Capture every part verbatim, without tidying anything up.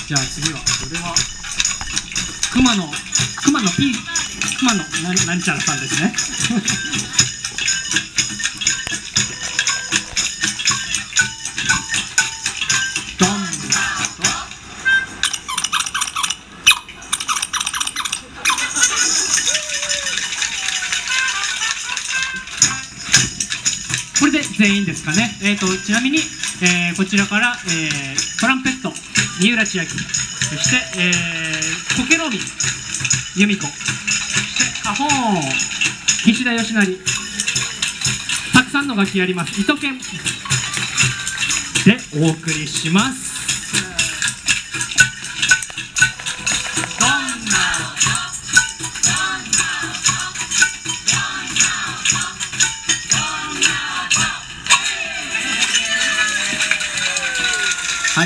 じゃあ次はこれは熊野熊野 P 熊野ななんちゃらさんですね。ドンこれで全員ですかね。えー、とちなみに、えー、こちらから、えー、トランペット三浦千秋、そして、えー、コケロミ由美子、そしてカホーン岸田義成、たくさんの楽器やります糸犬でお送りします。どんなはい、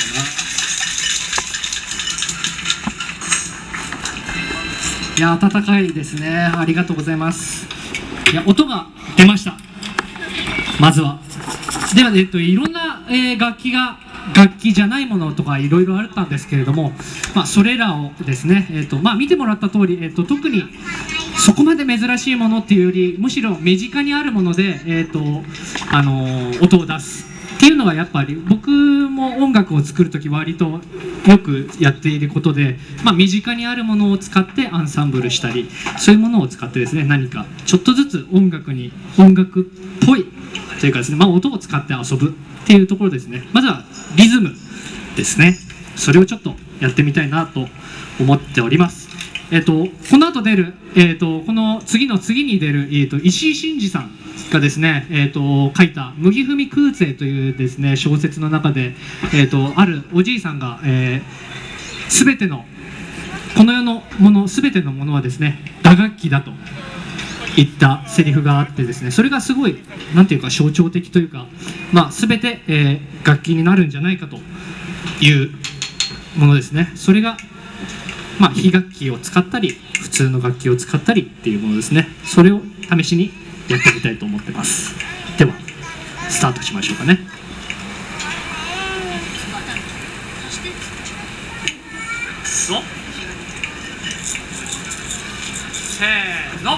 いや温かいですね。ありがとうございます。いや音が出ました。まずはでは、えっと、いろんな、えー、楽器が楽器じゃないものとかいろいろあったんですけれども、まあ、それらをですね、えっとまあ、見てもらった通り、えっと、特にそこまで珍しいものっていうよりむしろ身近にあるもので、えっとあのー、音を出すっていうのがやっぱり僕も音楽を作る時割とよくやっていることで、まあ、身近にあるものを使ってアンサンブルしたり、そういうものを使ってですね、何かちょっとずつ音楽に音楽っぽいというかですね、まあ、音を使って遊ぶっていうところですね。まずはリズムですね。それをちょっとやってみたいなと思っております。えっとこの後出る、えっとこの次の次に出る、えっと石井真二さんがですね、えっと書いた「麦踏み空勢」というですね小説の中で、えっとあるおじいさんが、えー、全てのこの世のもの全てのものはですね打楽器だと言ったセリフがあってですね、それがすごいなんていうか象徴的というか、まあ、全て、えー、楽器になるんじゃないかというものですね。それがまあ、非楽器を使ったり普通の楽器を使ったりっていうものですね。それを試しにやってみたいと思ってます。ではスタートしましょうかね。せーの。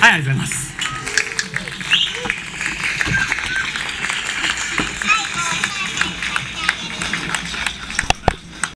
はい、ありがとうございます。